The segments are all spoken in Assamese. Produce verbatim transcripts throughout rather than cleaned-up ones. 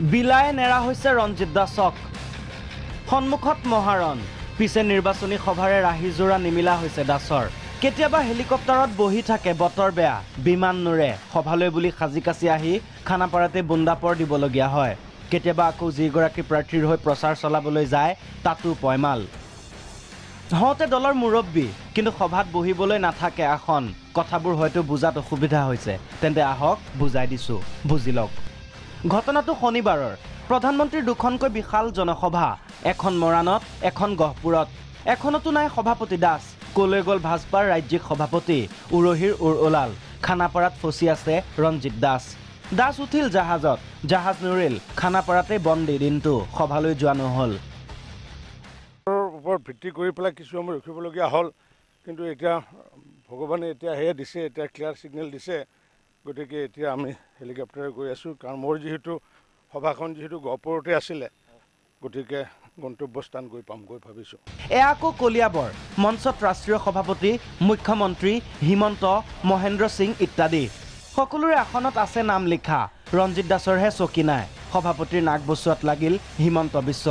বিলায়ে নেৰা হৈছে ৰঞ্জিত দাসক সন্মুখত মহাৰণ পিছে নিৰ্বাচনী সভাৰে ৰাহিজোৰা নিমিলা হৈছে দাসৰ কেতিয়াবা হেলিকপ্টাৰত বহি থাকে বতৰ বেয়া বিমান নুৰে সভালৈ বুলি সাজি কাছি আহি খানাপাৰাতে বুন্দাপৰ দিবলগীয়া হয় কেতিয়াবা আকৌ যিগৰাকী প্ৰাৰ্থীৰ হৈ প্ৰচাৰ চলাবলৈ যায় তাতো পয়মাল হওঁতে দলৰ মুৰব্বী কিন্তু সভাত বহিবলৈ নাথাকে আসন কথাবোৰ হয়তো বুজাত অসুবিধা হৈছে তেন্তে আহক বুজাই দিছো বুজি লওক ঘটনাটো শনিবাৰৰ প্ৰধানমন্ত্ৰীৰ দুখনকৈ বিশাল জনসভা এখন মৰাণত এখন গহপুৰত এখনতো নাই সভাপতি দাস কলৈ গল ভাজপাৰ ৰাজ্যিক সভাপতি উৰহিৰ উৰ ওলাল খানাপাৰাত ফচি আছে ৰঞ্জিত দাস দাস উঠিল জাহাজত জাহাজ নুৰিল খানাপাৰাতে বন্দী দিনটো সভালৈ যোৱা নহল ওপৰত ভিত্তি কৰি পেলাই কিছু সময় ৰখিবলগীয়া হ'ল কিন্তু এতিয়া ভগৱানে এতিয়া হেয়া দিছে এতিয়া ক্লিয়াৰ সিগনেল দিছে গতিকে এতিয়া আমি হেলিকপ্টাৰে গৈ আছো কাৰণ মোৰ যেহেতু সভাখন যেহেতু গহপুৰতে আছিলে গতিকে গন্তব্যস্থান গৈ পাম গৈ ভাবিছো এয়া আকৌ কলিয়াবৰ মঞ্চত ৰাষ্ট্ৰীয় সভাপতি মুখ্যমন্ত্ৰী হিমন্ত মহেন্দ্ৰ সিং ইত্যাদি সকলোৰে আসনত আছে নাম লিখা ৰঞ্জিত দাসৰহে চকী নাই সভাপতিৰ নাক বচুৱাত লাগিল হিমন্ত বিশ্ব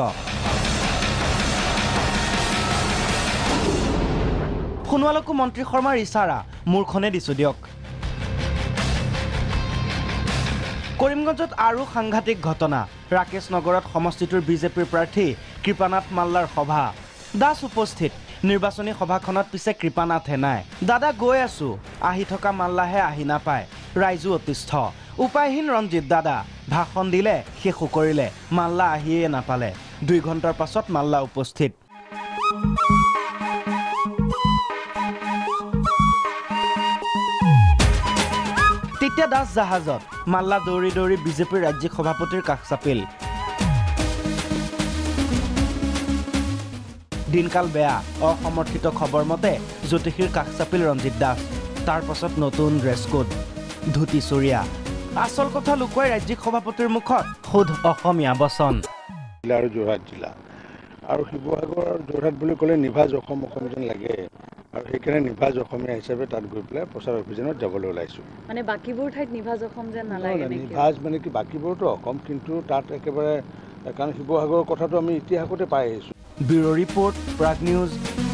শুনোৱালকো মন্ত্ৰী শৰ্মাৰ ইছাৰা মূৰখনে দিছো দিয়ক কৰিমগঞ্জত আৰু সাংঘাতিক ঘটনা ৰাকেশ নগৰত সমষ্টিটোৰ বিজেপিৰ প্ৰাৰ্থী কৃপানাথ মাল্লাৰ সভা দাস উপস্থিত নিৰ্বাচনী সভাখনত পিছে কৃপানাথে নাই দাদা গৈ আছো আহি থকা মাল্লাহে আহি নাপায় ৰাইজো অতিষ্ঠ উপায়হীন ৰঞ্জিত দাদা ভাষণ দিলে শেষো কৰিলে মাল্লা আহিয়ে নাপালে দুই ঘণ্টাৰ পাছত মাল্লা উপস্থিত তেতিয়া দাস জাহাজত মাল্লা দৌৰি দৌৰি বিজেপিৰ ৰাজ্যিক সভাপতিৰ কাষ চাপিল দিনকাল বেয়া অসমৰ্থিত খবৰ মতে জ্যোতিষীৰ কাষ চাপিল ৰঞ্জিত দাস তাৰ পাছত নতুন ড্ৰেছ কোড ধুতি চুৰিয়া আচল কথা লুকুৱাই ৰাজ্যিক সভাপতিৰ মুখত শুদ্ধ অসমীয়া বচন জিলা আৰু যোৰহাট জিলা আৰু শিৱসাগৰ যোৰহাট বুলি ক'লে নিভাজ অসম অসম যেন লাগে আৰু সেইকাৰণে নিভাজ অসমীয়া হিচাপে তাত গৈ পেলাই প্ৰচাৰ অভিযানত যাবলৈ ওলাইছো মানে বাকিবোৰ ঠাইত নিভাজ অসম যেন নালাগে নেকি নিভাজ মানে কি বাকিবোৰতো অসম কিন্তু তাত একেবাৰে কাৰণ শিৱসাগৰৰ কথাটো আমি ইতিহাসতে পাই আহিছো ব্যুৰ' ৰিপৰ্ট প্ৰাগ নিউজ